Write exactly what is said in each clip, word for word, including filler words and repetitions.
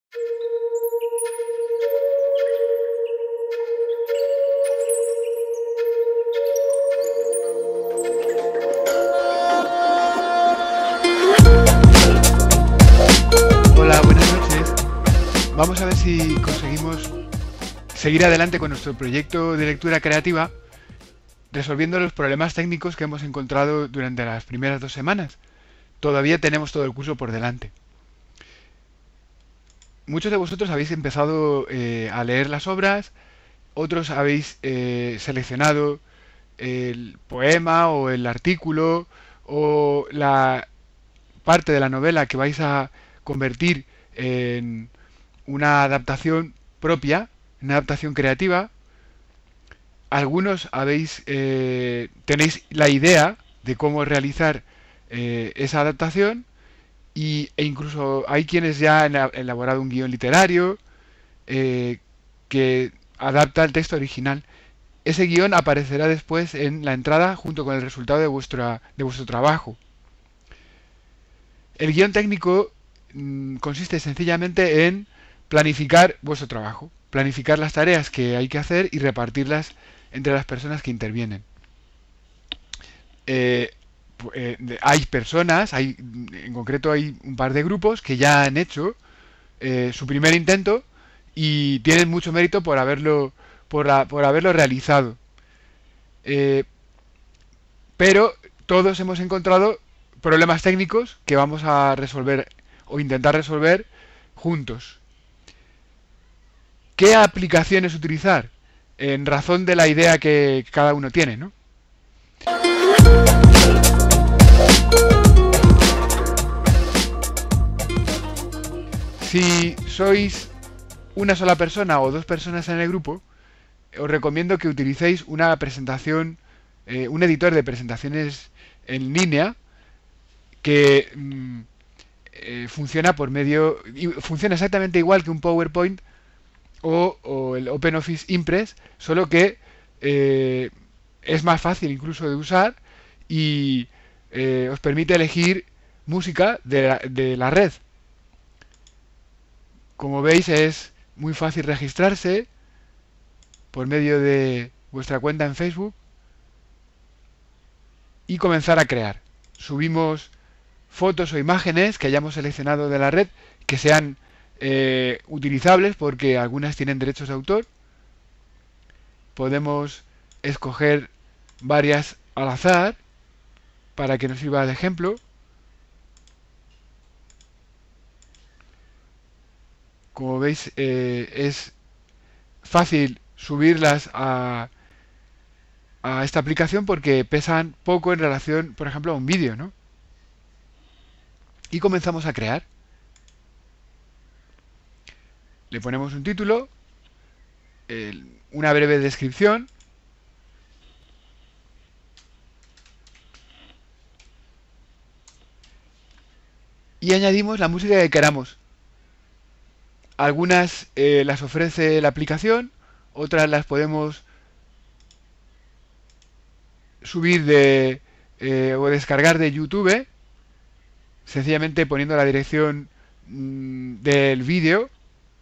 Hola, buenas noches. Vamos a ver si conseguimos seguir adelante con nuestro proyecto de lectura creativa, resolviendo los problemas técnicos que hemos encontrado durante las primeras dos semanas. Todavía tenemos todo el curso por delante. Muchos de vosotros habéis empezado eh, a leer las obras, otros habéis eh, seleccionado el poema o el artículo o la parte de la novela que vais a convertir en una adaptación propia, una adaptación creativa. Algunos habéis eh, tenéis la idea de cómo realizar eh, esa adaptación y, e incluso hay quienes ya han elaborado un guión literario eh, que adapta el texto original. Ese guión aparecerá después en la entrada junto con el resultado de, vuestra, de vuestro trabajo. El guión técnico mmm, consiste sencillamente en planificar vuestro trabajo, planificar las tareas que hay que hacer y repartirlas entre las personas que intervienen. Eh, eh, hay personas, hay, en concreto hay un par de grupos que ya han hecho eh, su primer intento y tienen mucho mérito por haberlo, por, la, por haberlo realizado. Eh, pero todos hemos encontrado problemas técnicos que vamos a resolver o intentar resolver juntos. ¿Qué aplicaciones utilizar? En razón de la idea que cada uno tiene, ¿no? Si sois una sola persona o dos personas en el grupo, os recomiendo que utilicéis una presentación, eh, un editor de presentaciones en línea que mmm, eh, funciona por medio, funciona exactamente igual que un PowerPoint o, o el OpenOffice Impress, solo que eh, es más fácil incluso de usar y eh, os permite elegir música de la, de la red. Como veis, es muy fácil registrarse por medio de vuestra cuenta en Facebook y comenzar a crear. Subimos fotos o imágenes que hayamos seleccionado de la red que sean eh, utilizables porque algunas tienen derechos de autor. Podemos escoger varias al azar para que nos sirva de ejemplo. Como veis, eh, es fácil subirlas a, a esta aplicación porque pesan poco en relación, por ejemplo, a un vídeo, ¿no? Y comenzamos a crear. Le ponemos un título, el, una breve descripción. Y añadimos la música que queramos. Algunas eh, las ofrece la aplicación, otras las podemos subir de eh, o descargar de YouTube, sencillamente poniendo la dirección mmm, del vídeo.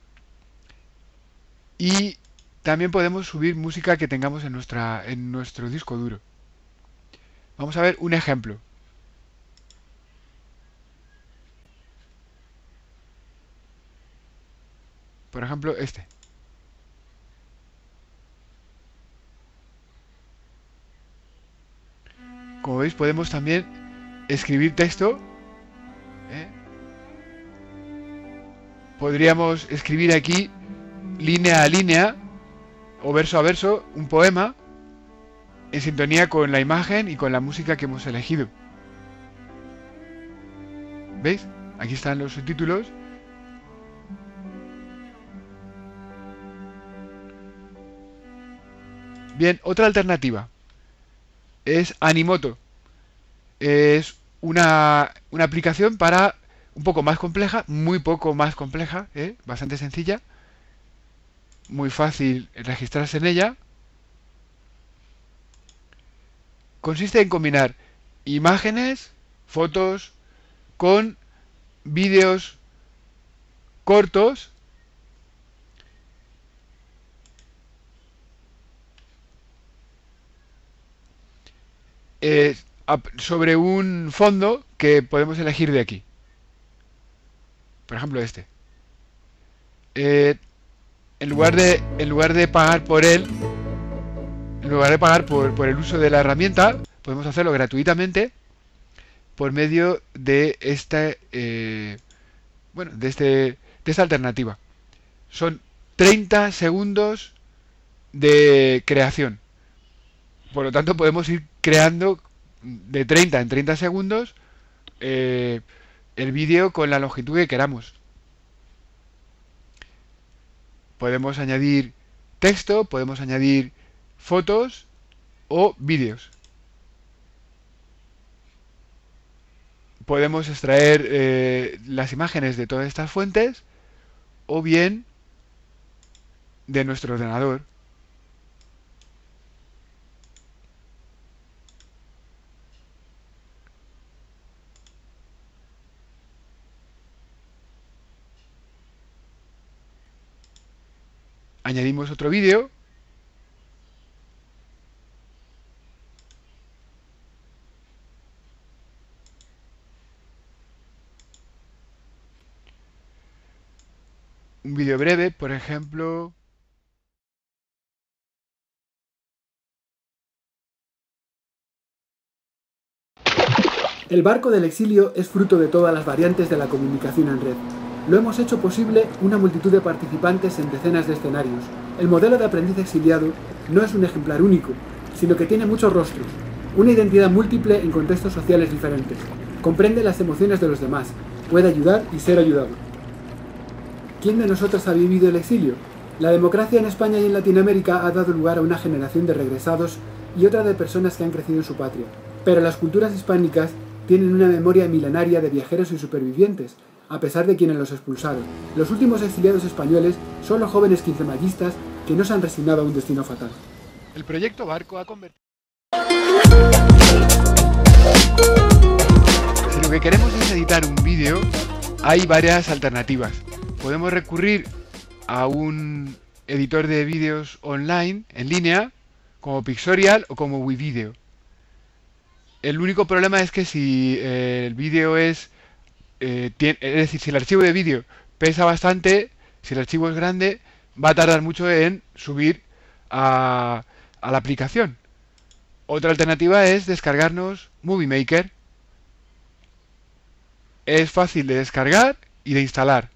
Y también podemos subir música que tengamos en, nuestra, en nuestro disco duro. Vamos a ver un ejemplo. Por ejemplo, este. Como veis, podemos también escribir texto. ¿eh? Podríamos escribir aquí, línea a línea, o verso a verso, un poema en sintonía con la imagen y con la música que hemos elegido. ¿Veis? Aquí están los subtítulos. Bien, otra alternativa es Animoto. Es una, una aplicación para un poco más compleja, muy poco más compleja, ¿eh? Bastante sencilla, muy fácil registrarse en ella. Consiste en combinar imágenes, fotos, con vídeos cortos eh, sobre un fondo que podemos elegir de aquí. Por ejemplo, este. Eh, en lugar de en lugar de pagar por él, en lugar de pagar por, por el uso de la herramienta, podemos hacerlo gratuitamente por medio de esta eh, bueno, de este de esta alternativa. Son treinta segundos de creación. Por lo tanto, podemos ir creando de treinta en treinta segundos eh, el vídeo con la longitud que queramos. Podemos añadir texto, podemos añadir fotos o vídeos. Podemos extraer eh, las imágenes de todas estas fuentes o bien de nuestro ordenador. Añadimos otro vídeo. Un vídeo breve, por ejemplo. El barco del exilio es fruto de todas las variantes de la comunicación en red. Lo hemos hecho posible una multitud de participantes en decenas de escenarios. El modelo de aprendiz exiliado no es un ejemplar único, sino que tiene muchos rostros, una identidad múltiple en contextos sociales diferentes. Comprende las emociones de los demás, puede ayudar y ser ayudado. ¿Quién de nosotros ha vivido el exilio? La democracia en España y en Latinoamérica ha dado lugar a una generación de regresados y otra de personas que han crecido en su patria. Pero las culturas hispánicas tienen una memoria milenaria de viajeros y supervivientes, a pesar de quienes los expulsaron. Los últimos exiliados españoles son los jóvenes quincemallistas que no se han resignado a un destino fatal. El proyecto Barco ha convertido... Si lo que queremos es editar un vídeo, hay varias alternativas. Podemos recurrir a un editor de vídeos online, en línea, como Pixorial o como WeVideo. El único problema es que si eh, el vídeo es, eh, tiene, es decir, si el archivo de vídeo pesa bastante, si el archivo es grande, va a tardar mucho en subir a, a la aplicación. Otra alternativa es descargarnos Movie Maker. Es fácil de descargar y de instalar.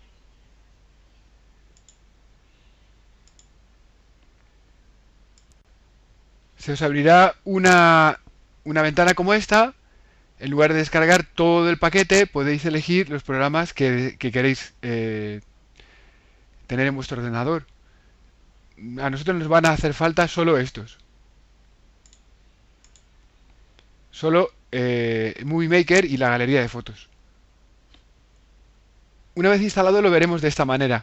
Se os abrirá una, una ventana como esta. En lugar de descargar todo el paquete, podéis elegir los programas que, que queréis eh, tener en vuestro ordenador. A nosotros nos van a hacer falta solo estos. Solo eh, Movie Maker y la galería de fotos. Una vez instalado lo veremos de esta manera.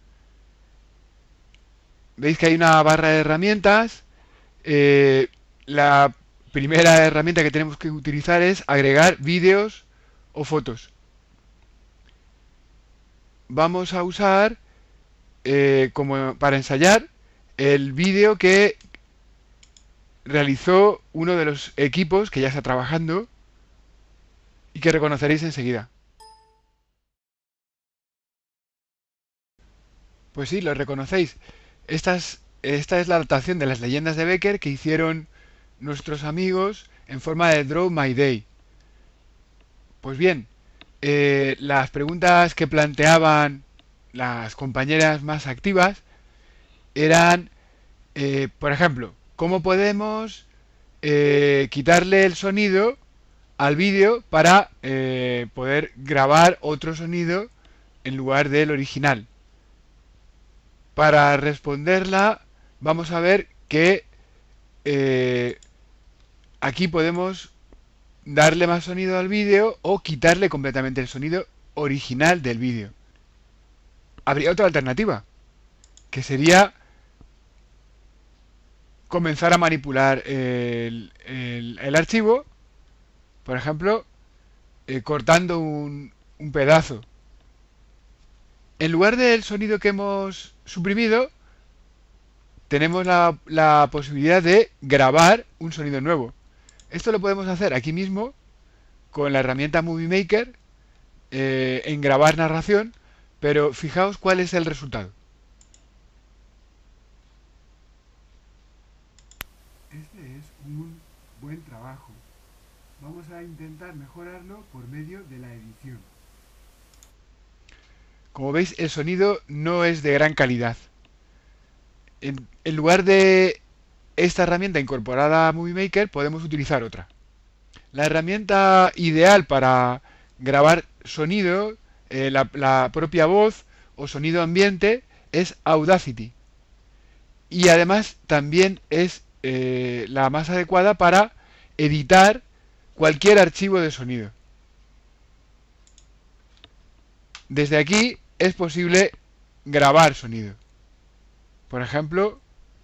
Veis que hay una barra de herramientas. Eh, la primera herramienta que tenemos que utilizar es agregar vídeos o fotos. Vamos a usar eh, como para ensayar el vídeo que realizó uno de los equipos que ya está trabajando y que reconoceréis enseguida. Pues sí, lo reconocéis. Esta es, esta es la adaptación de las leyendas de Becker que hicieron nuestros amigos en forma de Draw My Day. Pues bien, eh, las preguntas que planteaban las compañeras más activas eran, eh, por ejemplo, ¿cómo podemos eh, quitarle el sonido al vídeo para eh, poder grabar otro sonido en lugar del original? Para responderla, vamos a ver que eh, aquí podemos darle más sonido al vídeo o quitarle completamente el sonido original del vídeo. Habría otra alternativa, que sería comenzar a manipular el, el, el archivo, por ejemplo, eh, cortando un, un pedazo. En lugar del sonido que hemos suprimido, tenemos la, la posibilidad de grabar un sonido nuevo. Esto lo podemos hacer aquí mismo con la herramienta Movie Maker eh, en grabar narración, pero fijaos cuál es el resultado. Este es un buen trabajo. Vamos a intentar mejorarlo por medio de la edición. Como veis, el sonido no es de gran calidad. En, en lugar de esta herramienta incorporada a Movie Maker, podemos utilizar otra. La herramienta ideal para grabar sonido, eh, la, la propia voz o sonido ambiente, es Audacity. Y además también es eh, la más adecuada para editar cualquier archivo de sonido. Desde aquí es posible grabar sonido. Por ejemplo,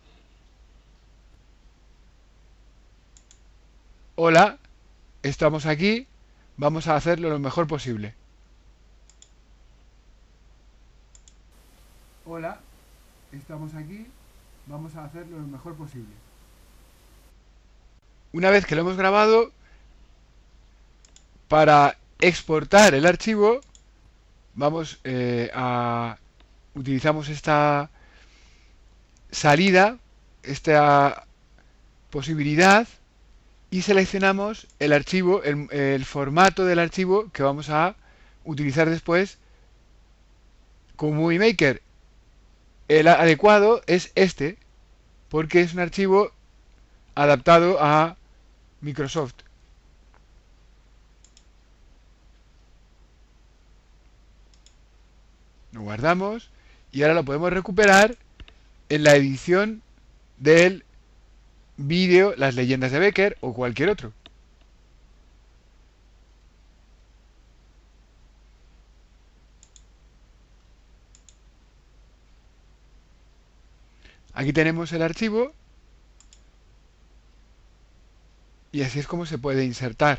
hola, estamos aquí, vamos a hacerlo lo mejor posible. Hola, estamos aquí, vamos a hacerlo lo mejor posible. Una vez que lo hemos grabado, para exportar el archivo, vamos eh, a utilizamos esta salida, esta posibilidad, y seleccionamos el archivo, el, el formato del archivo que vamos a utilizar después con Movie Maker. El adecuado es este, porque es un archivo adaptado a Microsoft. Lo guardamos y ahora lo podemos recuperar en la edición del vídeo Las leyendas de Becker o cualquier otro. Aquí tenemos el archivo y así es como se puede insertar.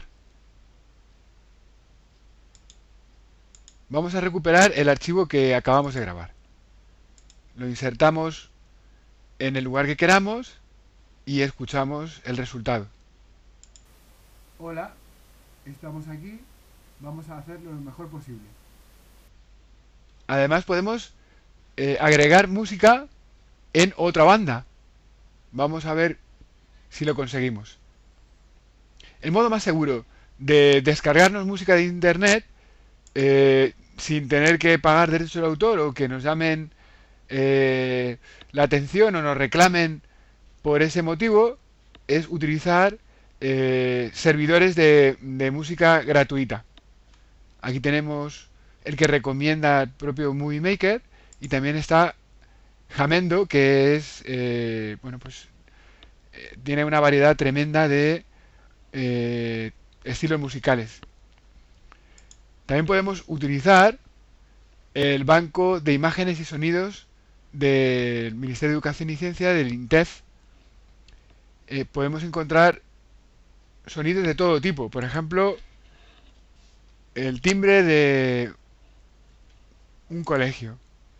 Vamos a recuperar el archivo que acabamos de grabar. Lo insertamos en el lugar que queramos y escuchamos el resultado. Hola, estamos aquí, vamos a hacerlo lo mejor posible. Además podemos eh, agregar música en otra banda. Vamos a ver si lo conseguimos. El modo más seguro de descargarnos música de internet eh, sin tener que pagar derechos de autor o que nos llamen eh, la atención o nos reclamen por ese motivo es utilizar eh, servidores de, de música gratuita. Aquí tenemos el que recomienda el propio Movie Maker y también está Jamendo, que es eh, bueno pues eh, tiene una variedad tremenda de eh, estilos musicales. También podemos utilizar el banco de imágenes y sonidos del Ministerio de Educación y Ciencia, del INTEF. Eh, podemos encontrar sonidos de todo tipo. Por ejemplo, el timbre de un colegio.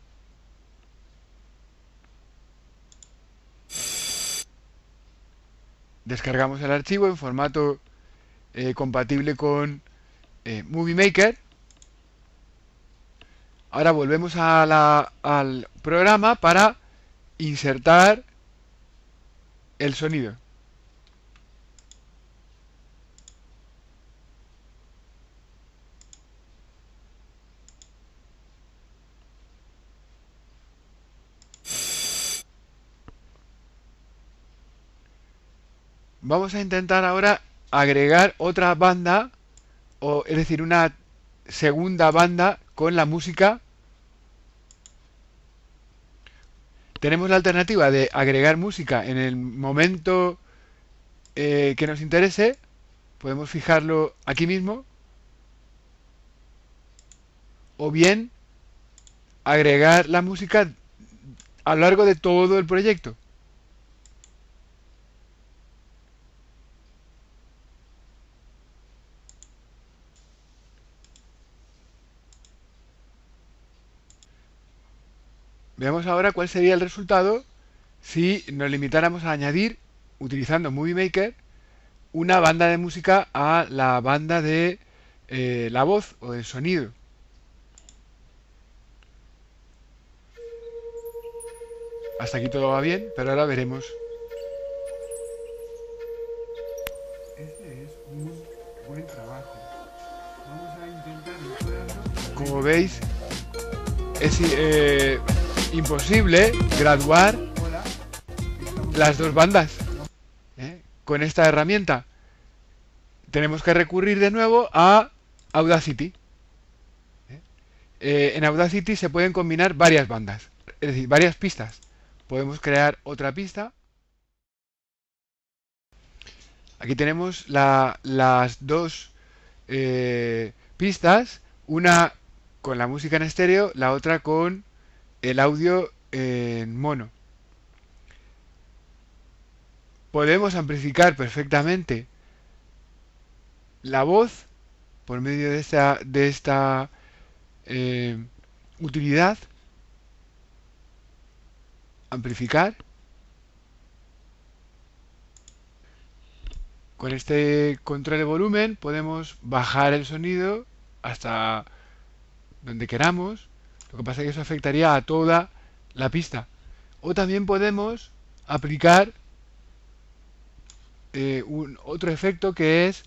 Descargamos el archivo en formato eh, compatible con eh, Movie Maker. Ahora volvemos a la, al programa para insertar el sonido. Vamos a intentar ahora agregar otra banda, o es decir, una segunda banda con la música. Tenemos la alternativa de agregar música en el momento eh, que nos interese. Podemos fijarlo aquí mismo. O bien agregar la música a lo largo de todo el proyecto. Veamos ahora cuál sería el resultado si nos limitáramos a añadir, utilizando Movie Maker, una banda de música a la banda de eh, la voz o el sonido. Hasta aquí todo va bien, pero ahora veremos. Este es un buen trabajo. Vamos a intentar mejorarlo. Como veis, es eh, imposible graduar las dos bandas ¿eh? con esta herramienta. Tenemos que recurrir de nuevo a Audacity. ¿eh? Eh, en Audacity se pueden combinar varias bandas, es decir, varias pistas. Podemos crear otra pista. Aquí tenemos la, las dos eh, pistas, una con la música en estéreo, la otra con el audio en mono. Podemos amplificar perfectamente la voz por medio de esta, de esta eh, utilidad. Amplificar. Con este control de volumen podemos bajar el sonido hasta donde queramos. Lo que pasa es que eso afectaría a toda la pista. O también podemos aplicar eh, un, otro efecto que es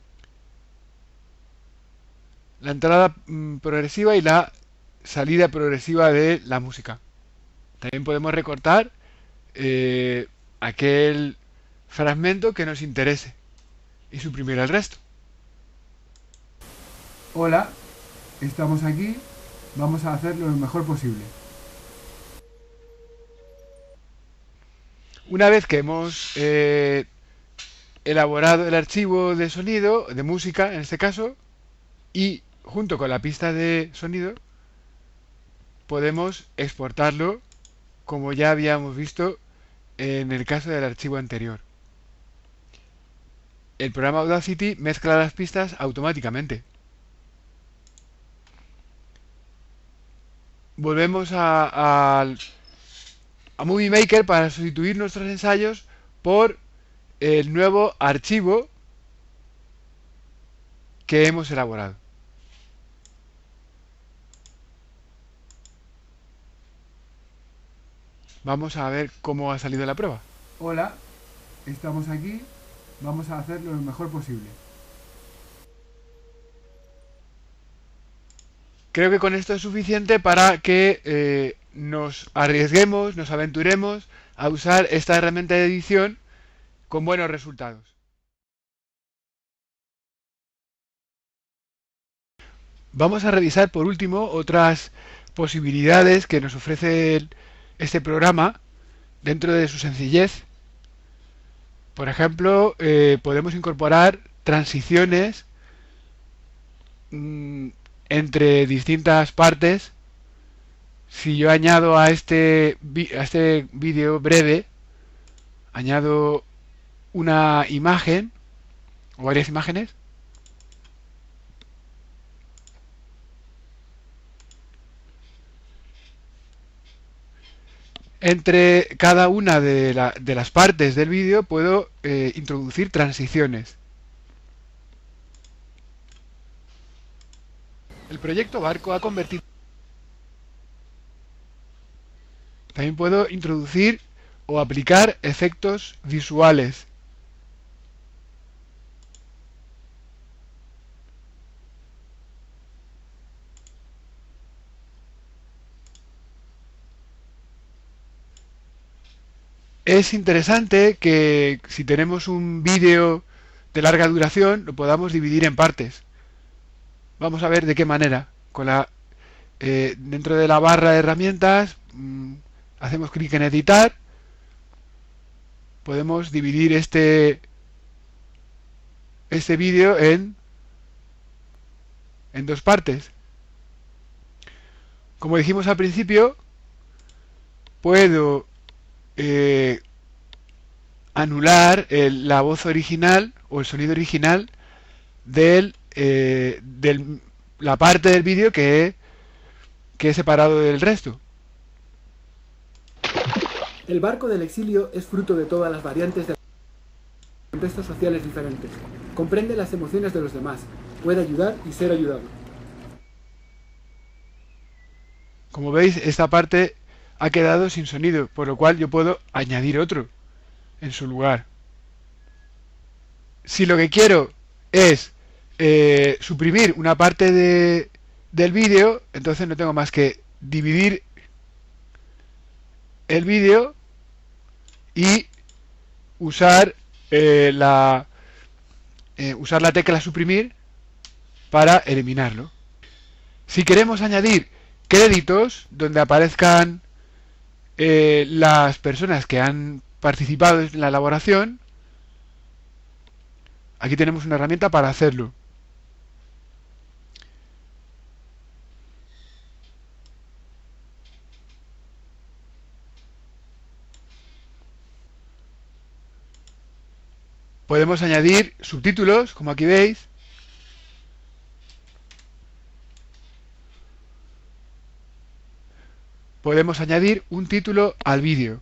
la entrada mm, progresiva y la salida progresiva de la música. También podemos recortar eh, aquel fragmento que nos interese y suprimir el resto. Hola, estamos aquí, vamos a hacerlo lo mejor posible. Una vez que hemos eh, elaborado el archivo de sonido, de música en este caso, y junto con la pista de sonido, podemos exportarlo como ya habíamos visto en el caso del archivo anterior. El programa Audacity mezcla las pistas automáticamente. Volvemos a, a, a Movie Maker para sustituir nuestros ensayos por el nuevo archivo que hemos elaborado. Vamos a ver cómo ha salido la prueba. Hola, estamos aquí, vamos a hacerlo lo mejor posible. Creo que con esto es suficiente para que eh, nos arriesguemos, nos aventuremos a usar esta herramienta de edición con buenos resultados. Vamos a revisar por último otras posibilidades que nos ofrece el, este programa dentro de su sencillez. Por ejemplo, eh, podemos incorporar transiciones mmm, entre distintas partes. Si yo añado a este a este vídeo breve, añado una imagen o varias imágenes, entre cada una de, la, de las partes del vídeo puedo eh, introducir transiciones. El proyecto Barco ha convertido... También puedo introducir o aplicar efectos visuales. Es interesante que si tenemos un vídeo de larga duración lo podamos dividir en partes. Vamos a ver de qué manera. Con la, eh, dentro de la barra de herramientas mmm, hacemos clic en editar. Podemos dividir este este vídeo en en dos partes. Como dijimos al principio, puedo eh, anular el, la voz original o el sonido original del, eh, del la parte del vídeo que he, que he separado del resto. El barco del exilio es fruto de todas las variantes de contextos sociales diferentes. Comprende las emociones de los demás. Puede ayudar y ser ayudado. Como veis, esta parte ha quedado sin sonido, por lo cual yo puedo añadir otro en su lugar. Si lo que quiero es eh, suprimir una parte de, del vídeo, entonces no tengo más que dividir el vídeo y usar eh, la eh, usar la tecla suprimir para eliminarlo. Si queremos añadir créditos donde aparezcan eh, las personas que han participado en la elaboración, aquí tenemos una herramienta para hacerlo. Podemos añadir subtítulos, como aquí veis. Podemos añadir un título al vídeo.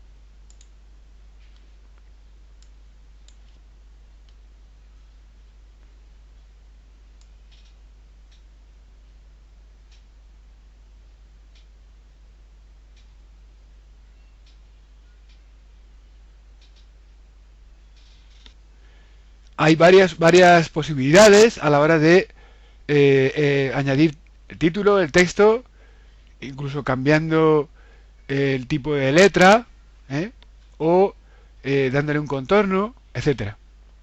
Hay varias, varias posibilidades a la hora de eh, eh, añadir el título, el texto, incluso cambiando el tipo de letra, ¿eh? o eh, dándole un contorno, etcétera.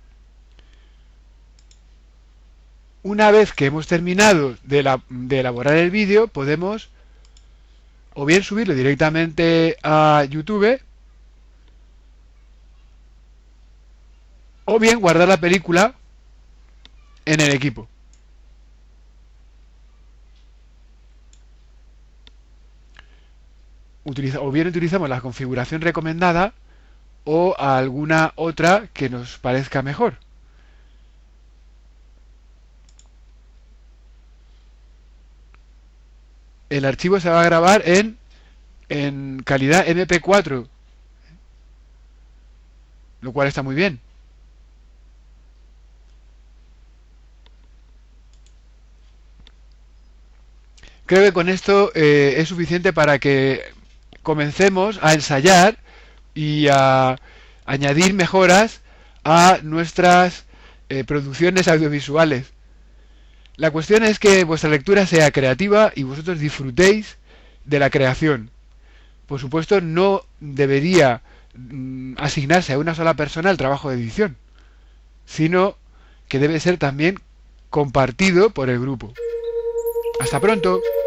Una vez que hemos terminado de, la, de elaborar el vídeo, podemos o bien subirlo directamente a YouTube, o bien guardar la película en el equipo. Utiliza, o bien utilizamos la configuración recomendada o alguna otra que nos parezca mejor. El archivo se va a grabar en, en calidad eme pe cuatro, lo cual está muy bien. Creo que con esto eh, es suficiente para que comencemos a ensayar y a añadir mejoras a nuestras eh, producciones audiovisuales. La cuestión es que vuestra lectura sea creativa y vosotros disfrutéis de la creación. Por supuesto, no debería mm, asignarse a una sola persona el trabajo de edición, sino que debe ser también compartido por el grupo. ¡Hasta pronto!